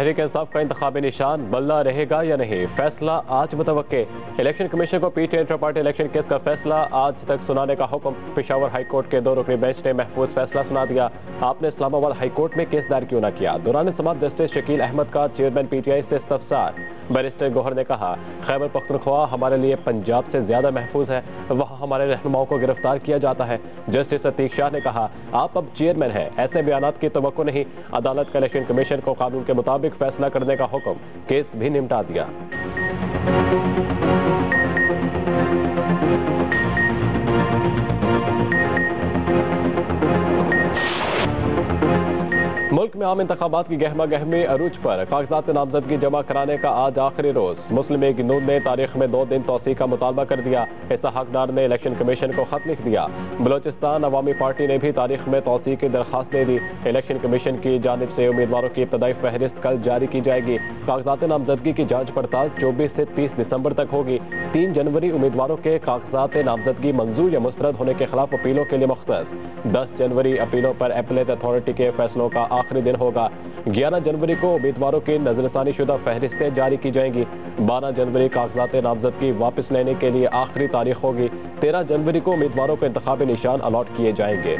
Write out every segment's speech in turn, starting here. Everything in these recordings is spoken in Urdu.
تحریک انصاف کا انتخابی نشان بلہ رہے گا یا نہیں، فیصلہ آج متوقع۔ الیکشن کمیشن کو P T I inter party election case کا فیصلہ آج تک سنانے کا حکم۔ پشاور ہائی کورٹ کے 2 رکنی بینچ نے محفوظ فیصلہ سنا دیا۔ آپ نے اسلام آباد ہائی کورٹ میں کیس دائر کیوں نہ کیا؟ دوران سماعت جسٹس شکیل احمد کا چیئرمین پی ٹی آئی سے استفسار۔ بیرسٹر گوہر نے کہا، خیبر پختونخوا ہمارے لیے پنجاب سے زیادہ محفوظ ہے، وہاں ہمارے رہنماؤں کو گرفتار کیا جاتا ہے۔ جسٹس عتیق شاہ نے کہا، آپ اب چیئرمین ہیں، ایسے بیانات کی توقع نہیں۔ عدالت کا الیکشن کمیشن کو قانون کے مطابق فیصلہ کرنے کا حکم، کیس بھی نمٹا دیا۔ ملک میں عام انتخابات کی گہما گہمی عروج پر، کاغذات نامزدگی جمع کرانے کا آج آخری روز۔ مسلم لیگ نون نے تاریخ میں 2 دن توسیع کا مطالبہ کر دیا۔ اسحاق ڈار نے الیکشن کمیشن کو خط لکھ دیا۔ بلوچستان عوامی پارٹی نے بھی تاریخ میں توسیع کی درخواست دے دی۔ الیکشن کمیشن کی جانب سے امیدواروں کی ابتدائی فہرست کل جاری کی جائے گی۔ کاغذات نامزدگی کی جانچ پڑتال 24 سے 30 دسمبر تک ہوگی۔ 3 جنوری امیدواروں کے کاغذات نامزدگی منظور یا مسترد ہونے کے خلاف اپیلوں کے لیے مختص۔ 10 جنوری اپیلوں پر اپیلیٹ اتھارٹی کے فیصلوں کا آخری دن ہوگا۔ 11 جنوری کو امیدواروں کی نظر ثانی شدہ فہرستیں جاری کی جائیں گی۔ 12 جنوری کاغذات نامزدگی واپس لینے کے لیے آخری تاریخ ہوگی۔ 13 جنوری کو امیدواروں کو انتخابی نشان الاٹ کیے جائیں گے۔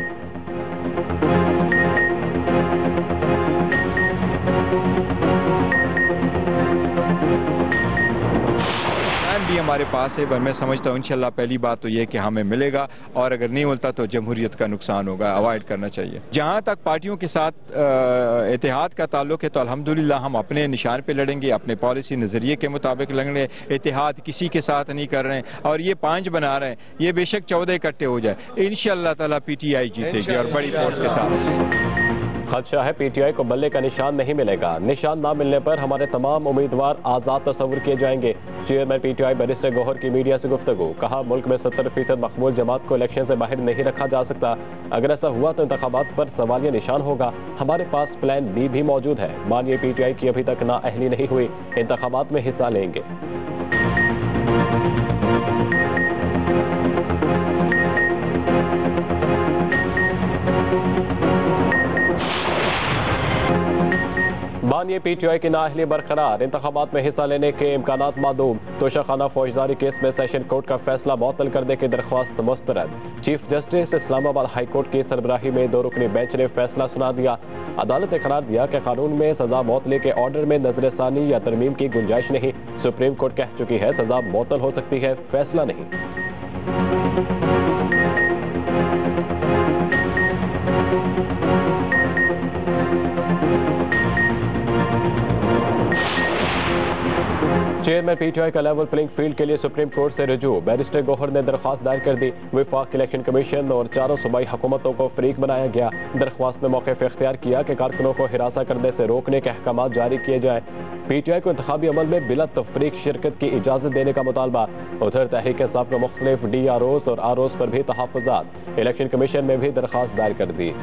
بھی ہمارے پاس ہے، میں سمجھتا ہوں انشاءاللہ پہلی بات تو یہ کہ ہمیں ملے گا، اور اگر نہیں ملتا تو جمہوریت کا نقصان ہوگا، اوائڈ کرنا چاہیے۔ جہاں تک پارٹیوں کے ساتھ اتحاد کا تعلق ہے تو الحمدللہ ہم اپنے نشان پہ لڑیں گے، اپنے پالیسی نظریے کے مطابق لڑیں گے۔ اتحاد کسی کے ساتھ نہیں کر رہے ہیں، اور یہ 5 بنا رہے ہیں، یہ بے شک 14 اکٹھے ہو جائے، انشاءاللہ تعالیٰ پی ٹی آئی جیتے گی اور بڑی فورس کے ساتھ۔ خدشہ ہے پی ٹی آئی کو بلے کا نشان نہیں ملے گا۔ نشان نہ ملنے پر ہمارے تمام امیدوار آزاد تصور کیے جائیں گے۔ Chairman P T I barrister Gohar کی میڈیا سے گفتگو۔ کہا، ملک میں 70% مقبول جماعت کو الیکشن سے باہر نہیں رکھا جا سکتا۔ اگر ایسا ہوا تو انتخابات پر سوالیہ نشان ہوگا۔ ہمارے پاس پلان بی بھی موجود ہے۔ مانیے پی ٹی آئی کی ابھی تک نااہلی نہیں ہوئی، انتخابات میں حصہ لیں گے۔ بانیے پی ٹی آئی کی نااہلی برقرار، انتخابات میں حصہ لینے کے امکانات معدوم۔ توشہ خانہ فوجداری کیس میں سیشن کورٹ کا فیصلہ معطل کرنے کی درخواست مسترد۔ چیف جسٹس اسلام آباد ہائی کورٹ کی سربراہی میں 2 رکنی بینچ نے فیصلہ سنا دیا۔ عدالت نے قرار دیا کہ قانون میں سزا معطلی کے آرڈر میں نظر ثانی یا ترمیم کی گنجائش نہیں۔ سپریم کورٹ کہہ چکی ہے سزا معطل ہو سکتی ہے، فیصلہ نہیں۔ چیئرمین پی ٹی آئی کا لیول پلینگ فیلڈ کے لیے سپریم کورٹ سے رجوع۔ بیرسٹر گوہر نے درخواست دائر کر دی۔ وفاق الیکشن کمیشن اور 4 صوبائی حکومتوں کو فریق بنایا گیا۔ درخواست میں موقف اختیار کیا کہ کارکنوں کو ہراساں کرنے سے روکنے کے احکامات جاری کیے جائیں۔ پی ٹی آئی کو انتخابی عمل میں بلا تفریق شرکت کی اجازت دینے کا مطالبہ۔ ادھر تحریک انصاف کو مختلف ڈی آر اوز اور آر اوز پر بھی تحفظات۔ الیکشن کمیشن میں بھی درخواست دائر کر دی۔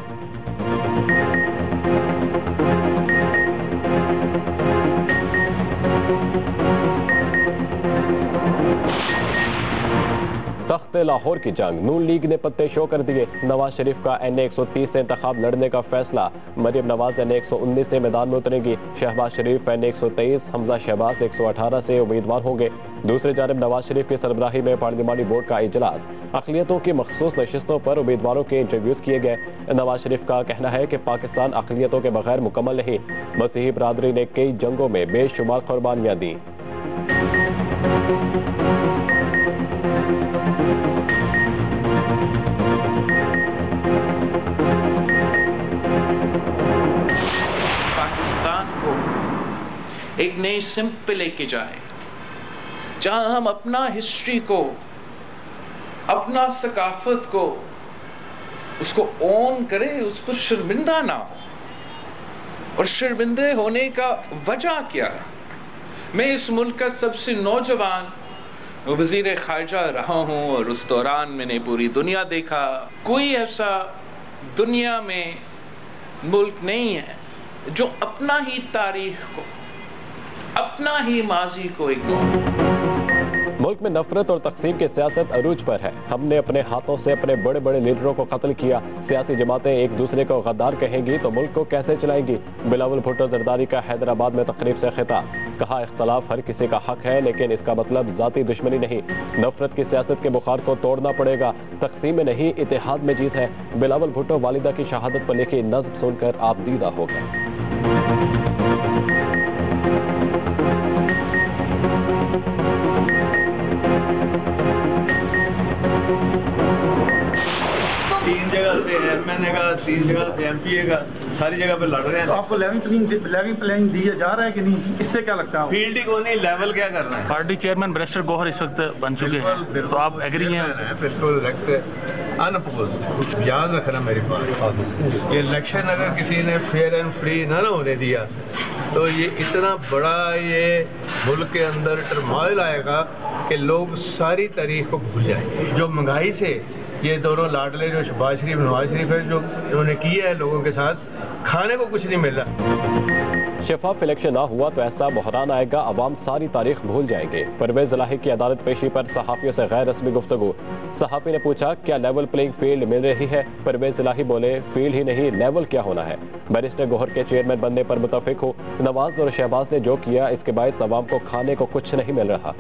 تخت لاہور کی جنگ، نون لیگ نے پتے شو کر دیے۔ نواز شریف کا این اے 130 سے انتخاب لڑنے کا فیصلہ۔ مریم نواز این اے 119 سے میدان میں اتریں گی۔ شہباز شریف این اے 123، حمزہ شہباز 118 سے امیدوار ہوں گے۔ دوسری جانب نواز شریف کی سربراہی میں پارلیمانی بورڈ کا اجلاس۔ اقلیتوں کی مخصوص نشستوں پر امیدواروں کے انٹرویوز کیے گئے۔ نواز شریف کا کہنا ہے کہ پاکستان اقلیتوں کے بغیر مکمل نہیں۔ مسیحی برادری نے کئی جنگوں میں بے شمار قربانیاں دیں۔ ایک نئی سمت پہ لے کے جائیں جہاں ہم اپنا ہسٹری کو، اپنا ثقافت کو، اس کو اون کریں، اس پر شرمندہ نہ ہو۔ اور شرمندے ہونے کا وجہ کیا ہے؟ میں اس ملک کا سب سے نوجوان وزیر خارجہ رہا ہوں، اور اس دوران میں نے پوری دنیا دیکھا۔ کوئی ایسا دنیا میں ملک نہیں ہے جو اپنا ہی تاریخ کو، اپنا ہی ماضی کو मुल्क में नफरत और तकसीम की सियासत अरूज पर है। हमने अपने हाथों से अपने बड़े बड़े लीडरों को कत्ल किया। सियासी जमातें एक दूसरे को गद्दार कहेंगी तो मुल्क को कैसे चलाएंगी? बिलावल भुट्टो जरदारी का हैदराबाद में तकरीब से खिताब। कहा, इख्तलाफ हर किसी का हक है, लेकिन इसका मतलब जाती दुश्मनी नहीं। नफरत की सियासत के बुखार को तोड़ना पड़ेगा। तकसीम में नहीं, इत्तेहाद में जीत है। बिलावल भुट्टो वालिदा की शहादत पर लिखी नज़्म सुनकर आप दीदा हो गए। तीन जगह से एमएनए का, 3 जगह से एमपीए का, सारी जगह पे लड़ रहे हैं। तो आपको लेवलिंग प्लानिंग दिया जा रहा है कि नहीं? इससे क्या लगता है? फील्ड ही को नहीं, लेवल क्या कर रहे हैं? पार्टी चेयरमैन बैरिस्टर गौहर इस वक्त बन चुके हैं, तो आप एग्री हैं? बिल्कुल अनअपोज। याद रखना मेरी बात, ये इलेक्शन अगर किसी ने फेयर एंड फ्री ना होने दिया तो ये इतना बड़ा ये मुल्क के अंदर टर्मोइल आएगा कि लोग सारी तारीख को भूल जाएंगे। जो महंगाई से ये दोनों लाडले, जो शहबाज शरीफ नवाज शरीफ है, जो इन्होंने किया है लोगों के साथ, खाने को कुछ नहीं मिल रहा। शफाफ इलेक्शन ना हुआ तो ऐसा बहरान आएगा, अवाम सारी तारीख भूल जाएंगे। परवेज इलाही की अदालत पेशी पर सहाफियों से गैर रस्मी गुफ्तगू। सहाफी ने पूछा, क्या लेवल प्लेइंग फील्ड मिल रही है? परवेज इलाही बोले, फील्ड ही नहीं, लेवल क्या होना है। बैरिस्टर गौहर के चेयरमैन बनने पर मुतफिक हो। नवाज और शहबाज ने जो किया, इसके बायस अवाम को खाने को कुछ नहीं मिल रहा।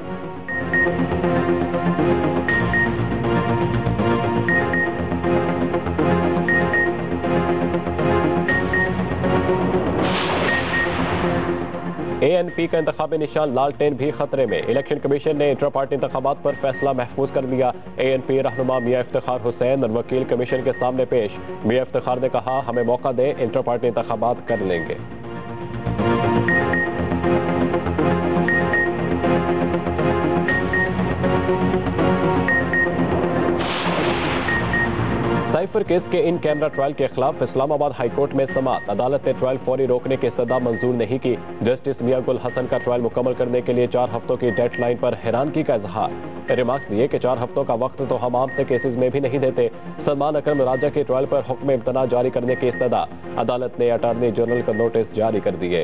ANP का इंतखाबी निशान लालटेन भी खतरे में। इलेक्शन कमीशन ने इंटर पार्टी इंतखाबात पर फैसला महफूज कर लिया। ANP रहनुमा मियां इफ्तिखार हुसैन और वकील कमीशन के सामने पेश। मियां इफ्तिखार ने कहा, हमें मौका दें, इंटर पार्टी इंतखाबात कर लेंगे। साइफर केस के इन कैमरा ट्रायल के खिलाफ इस्लामाबाद हाई कोर्ट में समाअत। अदालत ने ट्रायल फौरी रोकने की इस्तदा मंजूर नहीं की। जस्टिस मियां गुल हसन का ट्रायल मुकम्मल करने के लिए 4 हफ्तों की डेडलाइन पर हैरानगी का इजहार। रिमार्क्स दिए कि 4 हफ्तों का वक्त तो हम आम से केसेस में भी नहीं देते। सलमान अकरम राजा के ट्रायल पर हुक्म इम्तना जारी करने की इस्तदा। अदालत ने अटॉर्नी जनरल को नोटिस जारी कर दिए।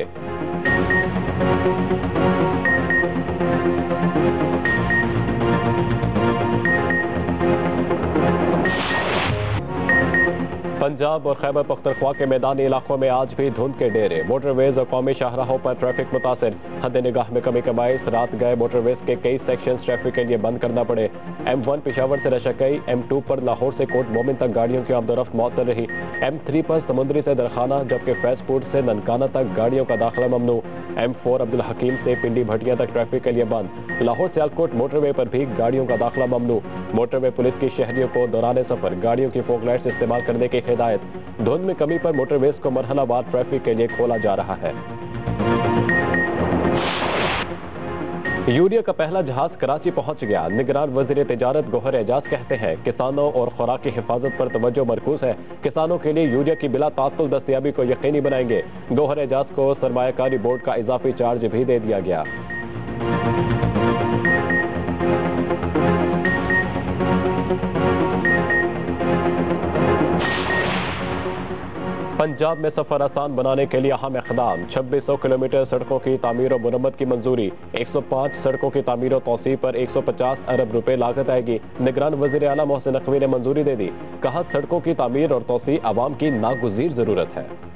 पंजाब और खैबर पख्तूनख्वा के मैदानी इलाकों में आज भी धुंध के डेरे। मोटरवेज और कौमी शाहराहों पर ट्रैफिक मुतासिर। हद निगाह में कमी कमाई, रात गए मोटरवेज के कई सेक्शन ट्रैफिक के लिए बंद करना पड़े। M1 पेशावर से रशकई, M2 पर लाहौर से कोट मोमिन तक गाड़ियों की आमदोरफ्त मौतल रही। M3 पर समुद्री से दरखाना, जबकि फैजपुर से ननकाना तक गाड़ियों का दाखिला ममनू। M4 अब्दुल हकीम से पिंडी भटिया तक ट्रैफिक के लिए बंद। लाहौर सियालकोट मोटरवे पर भी गाड़ियों का दाखिला ममनू। मोटरवे पुलिस की शहरियों को दौरान सफर गाड़ियों की फोक लाइट्स इस्तेमाल करने की हिदायत। धुंध में कमी पर मोटरवेज को मरहलावार ट्रैफिक के लिए खोला जा रहा है। यूरिया का पहला जहाज कराची पहुंच गया। निगरान वजीर तिजारत गौहर एजाज कहते हैं, किसानों और खुराक की हिफाजत पर तवज्जो मरकूज है। किसानों के लिए यूरिया की बिला तात्तुल दस्तयाबी को यकीनी बनाएंगे। गौहर एजाज को सरमायाकारी बोर्ड का इजाफी चार्ज भी दे दिया गया। पंजाब में सफर आसान बनाने के लिए अहम इक़दाम। 2600 किलोमीटर सड़कों की तामीर और मुरम्मत की मंजूरी। 105 सड़कों की तामीर और तौसीफ पर 150 अरब रुपए लागत आएगी। निगरान वज़ीर आला मोहसिन नकवी ने मंजूरी दे दी। कहा, सड़कों की तामीर और तौसीफ आवाम की नागुज़ीर जरूरत है।